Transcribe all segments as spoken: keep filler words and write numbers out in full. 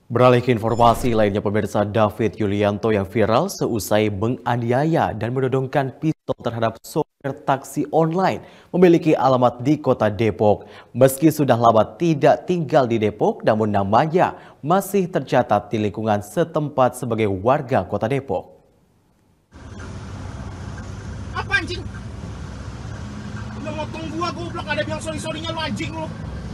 Beralih ke informasi lainnya, pemirsa, David Yulianto yang viral seusai menganiaya dan menodongkan pistol terhadap sopir taksi online memiliki alamat di kota Depok. Meski sudah lama tidak tinggal di Depok, namun namanya masih tercatat di lingkungan setempat sebagai warga kota Depok. Apa anjing? Udah motong gua, goblok, ada bilang sorry-sorrynya lu anjing lu.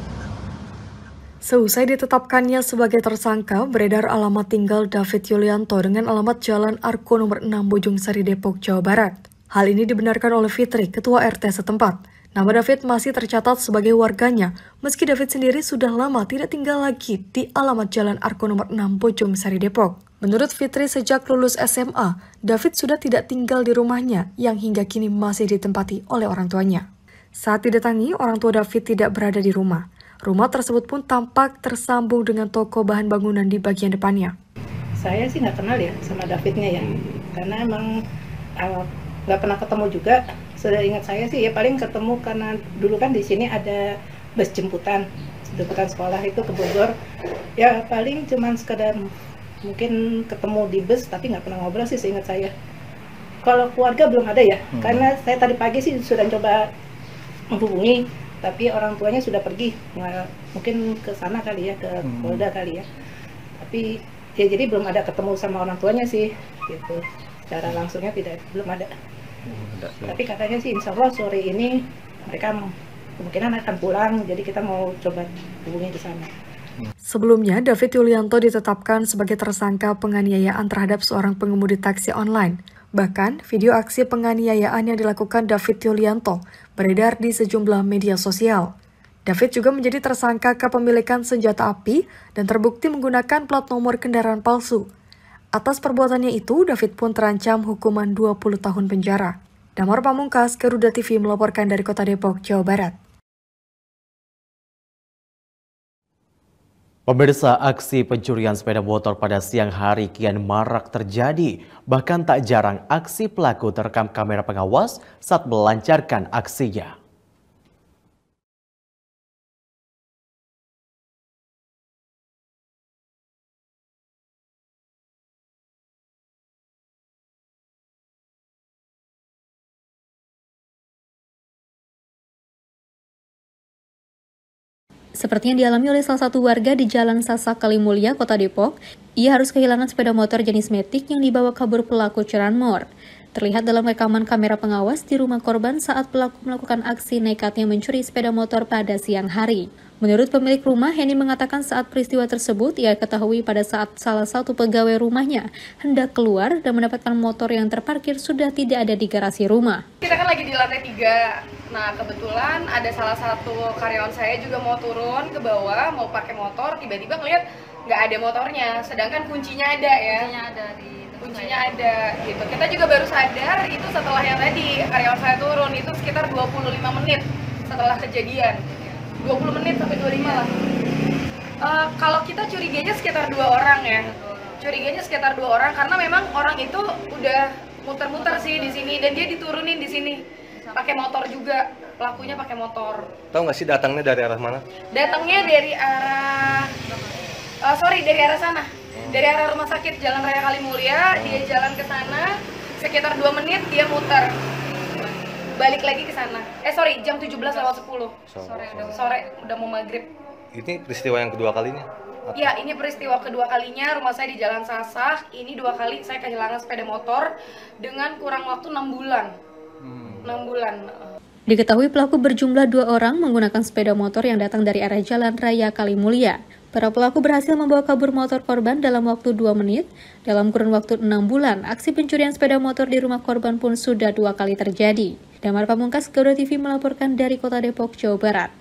Seusai ditetapkannya sebagai tersangka, beredar alamat tinggal David Yulianto dengan alamat Jalan Arko nomor enam Bojong Sari, Depok, Jawa Barat. Hal ini dibenarkan oleh Fitri, ketua R T setempat. Nama David masih tercatat sebagai warganya, meski David sendiri sudah lama tidak tinggal lagi di alamat Jalan Arko nomor enam Bojong Sari, Depok. Menurut Fitri, sejak lulus S M A, David sudah tidak tinggal di rumahnya yang hingga kini masih ditempati oleh orang tuanya. Saat didatangi, orang tua David tidak berada di rumah. Rumah tersebut pun tampak tersambung dengan toko bahan bangunan di bagian depannya. Saya sih nggak kenal ya sama Davidnya ya, karena emang nggak uh, pernah ketemu juga. Sudah ingat saya sih ya paling ketemu karena dulu kan di sini ada bus jemputan, jemputan sekolah itu ke Bogor. Ya paling cuman sekedar mungkin ketemu di bus, tapi nggak pernah ngobrol sih seingat saya. Kalau keluarga belum ada ya, hmm. karena saya tadi pagi sih sudah coba menghubungi, tapi orang tuanya sudah pergi, nah, mungkin ke sana kali ya, ke Polda hmm. kali ya. Tapi ya jadi belum ada ketemu sama orang tuanya sih, gitu. Secara langsungnya tidak belum ada. Hmm, tapi katanya sih insya Allah sore ini mereka kemungkinan akan pulang, jadi kita mau coba hubungi di sana. Sebelumnya, David Yulianto ditetapkan sebagai tersangka penganiayaan terhadap seorang pengemudi taksi online. Bahkan, video aksi penganiayaan yang dilakukan David Yulianto beredar di sejumlah media sosial. David juga menjadi tersangka kepemilikan senjata api dan terbukti menggunakan plat nomor kendaraan palsu. Atas perbuatannya itu, David pun terancam hukuman dua puluh tahun penjara. Damar Pamungkas, Garuda T V melaporkan dari Kota Depok, Jawa Barat. Pemirsa, aksi pencurian sepeda motor pada siang hari kian marak terjadi. Bahkan tak jarang aksi pelaku terekam kamera pengawas saat melancarkan aksinya. Seperti yang dialami oleh salah satu warga di Jalan Sasak Kalimulia, Kota Depok, ia harus kehilangan sepeda motor jenis Matic yang dibawa kabur pelaku curanmor. Terlihat dalam rekaman kamera pengawas di rumah korban saat pelaku melakukan aksi nekatnya mencuri sepeda motor pada siang hari. Menurut pemilik rumah, Henny mengatakan saat peristiwa tersebut, ia ketahui pada saat salah satu pegawai rumahnya hendak keluar dan mendapatkan motor yang terparkir sudah tidak ada di garasi rumah. Kita kan lagi di lantai tiga, nah kebetulan ada salah satu karyawan saya juga mau turun ke bawah, mau pakai motor, tiba-tiba ngeliat nggak ada motornya, sedangkan kuncinya ada ya. Kuncinya ada di kuncinya ada gitu. Kita juga baru sadar itu setelah yang tadi karyawan saya turun, itu sekitar dua puluh lima menit setelah kejadian. dua puluh menit sampai dua puluh lima lah. Uh, kalau kita curiganya sekitar dua orang ya. Curiganya sekitar dua orang karena memang orang itu udah muter-muter sih di sini dan dia diturunin di sini. Pakai motor juga. Pelakunya pakai motor. Tahu nggak sih datangnya dari arah mana? Datangnya dari arah uh, sorry, dari arah sana. Dari arah rumah sakit Jalan Raya Kalimulia, dia jalan ke sana sekitar dua menit dia muter. Balik lagi ke sana. Eh sorry, jam tujuh belas lewat sepuluh. Sore, udah sore, udah mau maghrib. Ini peristiwa yang kedua kalinya? Iya, ini peristiwa kedua kalinya. Rumah saya di Jalan Sasak. Ini dua kali saya kehilangan sepeda motor dengan kurang waktu enam bulan. Hmm. enam bulan. Diketahui pelaku berjumlah dua orang menggunakan sepeda motor yang datang dari arah Jalan Raya Kalimulia. Para pelaku berhasil membawa kabur motor korban dalam waktu dua menit. Dalam kurun waktu enam bulan, aksi pencurian sepeda motor di rumah korban pun sudah dua kali terjadi. Damar Pamungkas, Garuda T V melaporkan dari Kota Depok, Jawa Barat.